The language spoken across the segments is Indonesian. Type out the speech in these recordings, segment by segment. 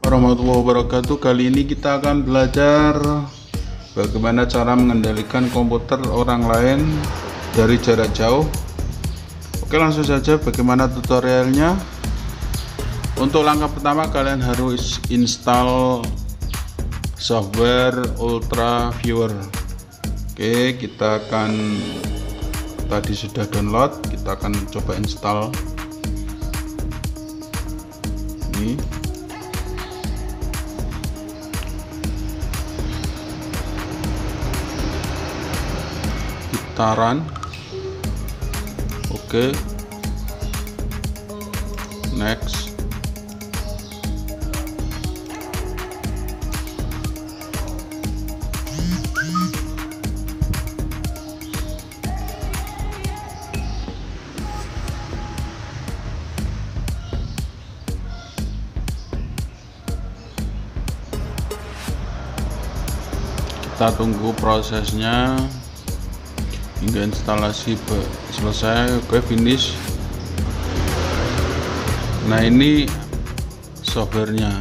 warahmatullahi wabarakatuh. Kali ini kita akan belajar bagaimana cara mengendalikan komputer orang lain dari jarak jauh. Oke, langsung saja bagaimana tutorialnya. Untuk langkah pertama, kalian harus install software Ultra Viewer. Oke, kita akan tadi sudah download, kita akan coba install ini. Kita run. Oke, next. Kita tunggu prosesnya hingga instalasi selesai. Oke, finish. Nah, ini softwarenya,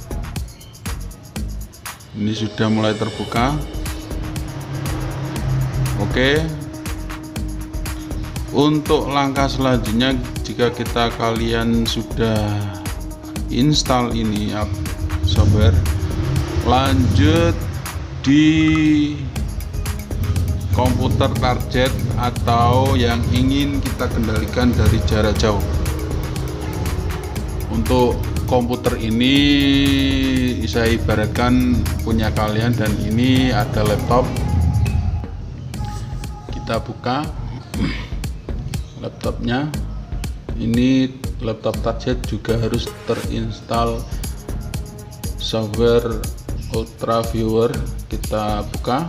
ini sudah mulai terbuka. Oke, untuk langkah selanjutnya, jika kalian sudah install ini software, lanjut di komputer target atau yang ingin kita kendalikan dari jarak jauh. Untuk komputer ini saya ibaratkan punya kalian, dan ini ada laptop. Kita buka laptopnya. Ini laptop target juga harus terinstall software Ultra Viewer. Kita buka.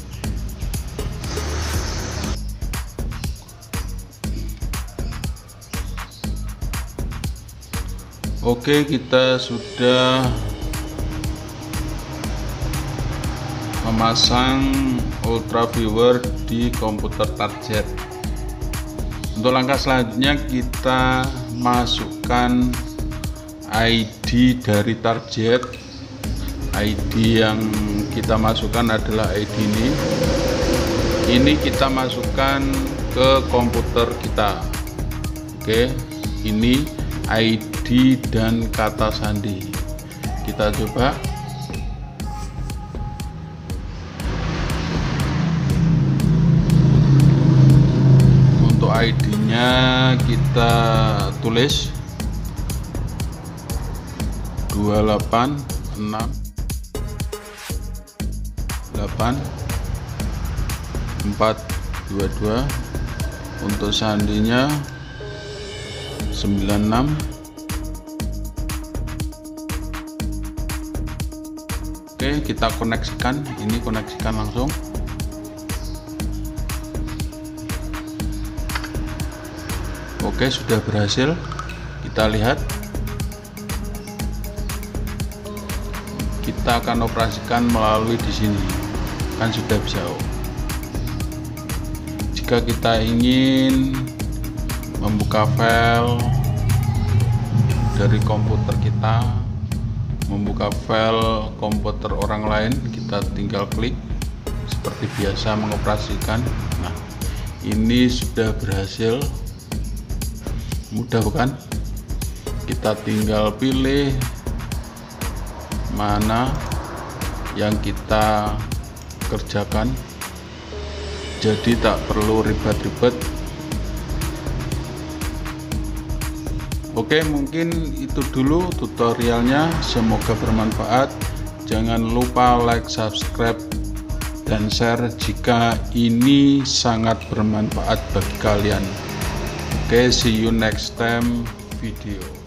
Oke, kita sudah memasang Ultra Viewer di komputer target. Untuk langkah selanjutnya, kita masukkan ID dari target. ID yang kita masukkan adalah ID ini. Ini kita masukkan ke komputer kita. Oke, ini ID dan kata sandi. Kita coba. Untuk ID-nya kita tulis 286 422. Untuk sandinya 96. Oke, kita koneksikan. Ini koneksikan langsung. Oke, sudah berhasil. Kita lihat. Kita akan operasikan melalui di sini. Kan sudah bisa. Jika kita ingin membuka file dari komputer kita, membuka file komputer orang lain, kita tinggal klik seperti biasa mengoperasikan. Nah, ini sudah berhasil. Mudah bukan? Kita tinggal pilih mana yang kita kerjakan, jadi tak perlu ribet-ribet. Oke, mungkin itu dulu tutorialnya. Semoga bermanfaat. Jangan lupa like, subscribe, dan share jika ini sangat bermanfaat bagi kalian. Oke, see you next time video.